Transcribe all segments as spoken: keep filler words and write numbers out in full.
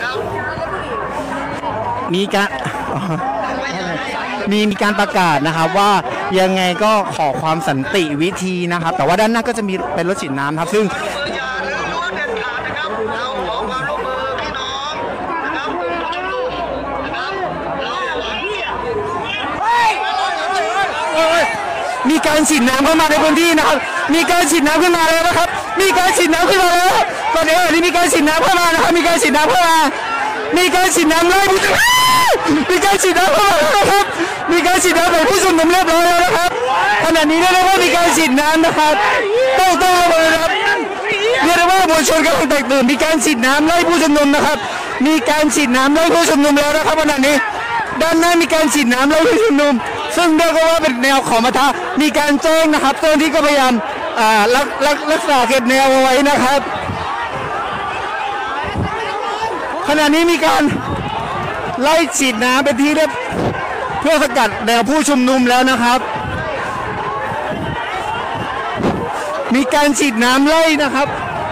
มีการมีมีการประกาศนะครับว่ายังไงก็ขอความสันติวิธีนะครับแต่ว่าด้านหน้าก็จะมีเป็นรถฉีดน้ำครับซึ่งมีการฉีดน้ำเข้ามาในพื้นที่นะครับมีการฉีดน้ำขึ้นมาแล้วนะครับมีการฉีดน้ำขึ้นมาแล้วตอนนี้นี่มีการฉีดน้ำเข้ามานะครับมีการฉีดน้ำเข้ามามีการฉีดน้ำเลยมีการฉีดน้ำเข้ามานะครับมีการฉีดน้ำแบบผู้ชุมนุมเรียบร้อยแล้วนะครับขณะนี้เรียกได้ว่ามีการฉีดน้ำนะครับต้องต้องระวังนะครับเรียกได้ว่ามวลชนกำลังแตกตื่นมีการฉีดน้ำไล่ผู้ชุมนุมนะครับมีการฉีดน้ำไล่ผู้ชุมนุมแล้วนะครับขณะนี้ด้านหน้ามีการฉีดน้ำไล่ผู้ชุมนุมซึ่งเรียกว่าเป็นแนวขอมาทะมีการแจ้งนะครับเจ้าหน้าที่ก็พยายามรักรักรักษาเขตแนวเอาไว้นะครับขณะนี้มีการไล่ฉีดน้ำเป็นที่เรียบเพื่อสกัดแนวผู้ชุมนุมแล้วนะครับมีการฉีดน้ำไล่นะครับ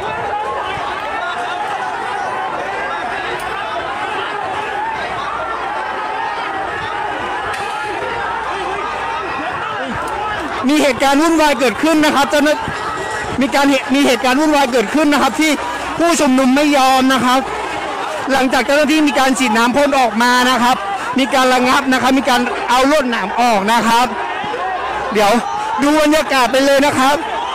มีเหตุการณ์วุ่นวายเกิดขึ้นนะครับจะมีการมีเหตุการณ์วุ่นวายเกิดขึ้นนะครับที่ผู้ชุมนุมไม่ยอมนะครับหลังจากเจ้าหน้าที่มีการฉีดน้ำพ่นออกมานะครับมีการระงับนะครับมีการเอาลวดหนามออกนะครับเดี๋ยวดูบรรยากาศไปเลยนะครับ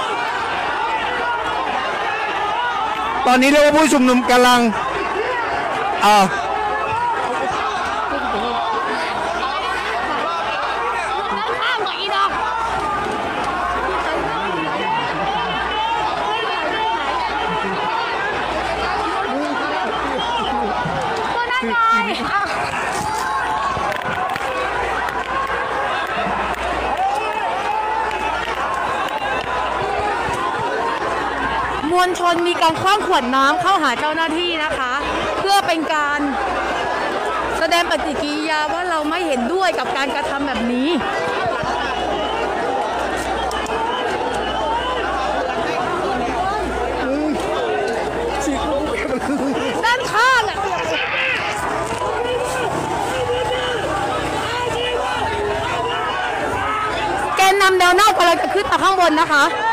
ตอนนี้เรียกว่าผู้ชุมนุมกำลังอ่ามวลชนมีการคว้างขวดน้ำเข้าหาเจ้าหน้าที่นะคะเพื่อเป็นการแสดงปฏิกิริยาว่าเราไม่เห็นด้วยกับการกระทำแบบนี้ด้านข้างอ่ะแกนนำแนวหน้ากำลังจะขึ้นมาข้างบนนะคะ